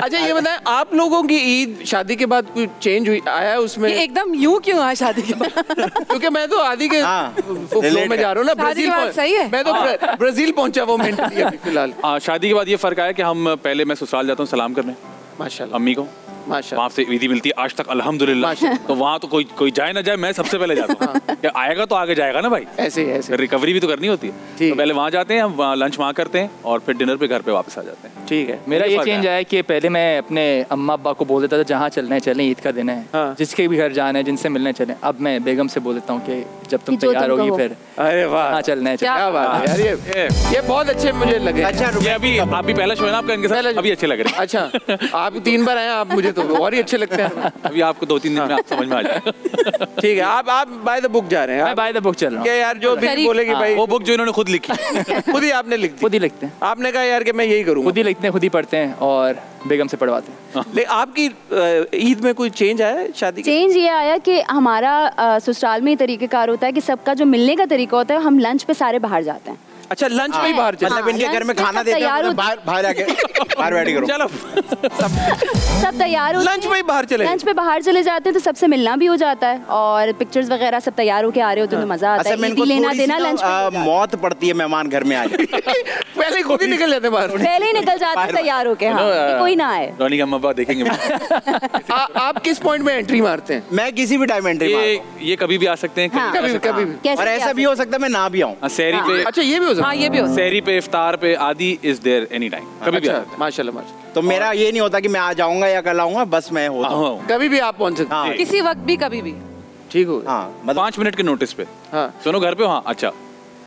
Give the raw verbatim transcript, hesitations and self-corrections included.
अच्छा ये बताएं, आप लोगों की ईद शादी के बाद कोई चेंज हुई आया उसमें? एकदम यूं क्यों आया शादी के बाद? क्योंकि मैं तो आदि के फ्लो में जा रहा हूँ ना। शादी के बाद सही है। मैं तो ब्राजील पहुंचा वो मेंटली अभी फिलहाल। शादी के बाद ये फर्क आया कि हम पहले मैं ससुराल जाता हूँ सलाम करने माशाल्लाह अम्मी को, वहाँ से ईदी मिलती है आज तक अल्हम्दुलिल्लाह। तो वहाँ तो कोई कोई जाए ना जाए, मैं सबसे पहले जाता हूँ। आएगा तो आगे जाएगा ना भाई, ऐसे ऐसे रिकवरी भी तो करनी होती है। तो पहले वहाँ जाते हैं, हम लंच वहाँ करते हैं और फिर डिनर पे घर पे वापस आ जाते हैं। ठीक है। मेरा ये चेंज आया कि पहले मैं अपने अम्मा अब्बा को बोल देता था जहाँ चलना है चलें, ईद का दिन है, जिसके भी घर जाना है, जिनसे मिलने चलें। अब मैं बेगम से बोल देता हूँ कि जब तुम तैयार होगी फिर अरे वाह हाँ चलना है। क्या बात है यार, ये ये बहुत अच्छे मुझे लगे। अच्छा ये अभी आप भी पहला शो है ना आपका इनके साथ, अभी अच्छे लग रहे हैं। अच्छा आप तीन बार आए, आप मुझे तो और ही अच्छे लगते हैं। अभी आपको दो तीन दिन में आप समझ में आ जाएगा। ठीक है, आप आप बाय द बुक जा रहे हैं। मैं बाय द बुक चल रहा हूँ। क्या यार जो भी बोलेगी भाई, वो बुक जो इन्होंने खुद लिखी खुद ही आपने लिख दी? खुद ही लिखते हैं। आपने कहा यार कि मैं यही करूँगा? खुद ही लिखते हैं, खुद ही पढ़ते हैं और बेगम से पढ़वाते हैं। लेकिन आपकी ईद में कोई चेंज आया है शादी? चेंज ये आया कि हमारा ससुराल में तरीक़ेकार होता है कि सबका जो मिलने का तरीका होता है, हम लंच पे सारे बाहर जाते हैं। अच्छा लंच में ही बाहर चले? मतलब इनके घर में खाना देते हैं, बाहर बाहर आके बाहर बैठ करो। चलो सब तैयार होते हैं, लंच में ही बाहर चले लंच पे बाहर चले जाते हैं, तो सबसे मिलना भी हो जाता है और पिक्चर्स वगैरह सब तैयार होके आ रहे होते हैं, तो मजा आता है। ईदी लेना देना लंच पे मौत पड़ती है मेहमान घर में आ जाए। पहले ही खुद ही निकल जाते बाहर, पहले ही निकल जाते हैं तैयार होके। हाँ कोई ना आए। रोनी का अम्मा पापा देखेंगे। आप किस पॉइंट में एंट्री मारते हैं? मैं किसी भी टाइम एंट्री मारता हूं। ये कभी भी आ सकते हैं, कभी कभी भी, और ऐसा भी हो सकता है मैं ना भी आऊं। सहरी पे। अच्छा ये भी हो सकता है? हाँ ये भी हो सकता है। सहरी पे, इफ्तार पे, आदि इज देयर एनी टाइम, कभी भी। माशाल्लाह माशाल्लाह। तो मेरा ये नहीं होता कि मैं आ जाऊंगा या कल आऊंगा, बस मैं होता हूँ। कभी भी आप पहुंच सकते हैं, किसी वक्त भी कभी भी। ठीक हो? हाँ पाँच मिनट के नोटिस पे। हाँ सुनो घर पे हो? हाँ अच्छा